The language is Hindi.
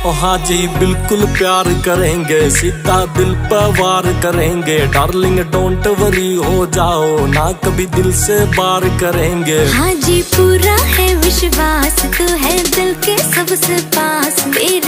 ओ हाँ जी बिल्कुल प्यार करेंगे, सीधा दिल पर वार करेंगे। डार्लिंग डोंट वरी हो जाओ ना, कभी दिल से बार करेंगे। हाँ जी पूरा है विश्वास, तू है दिल के सबसे पास। मेरे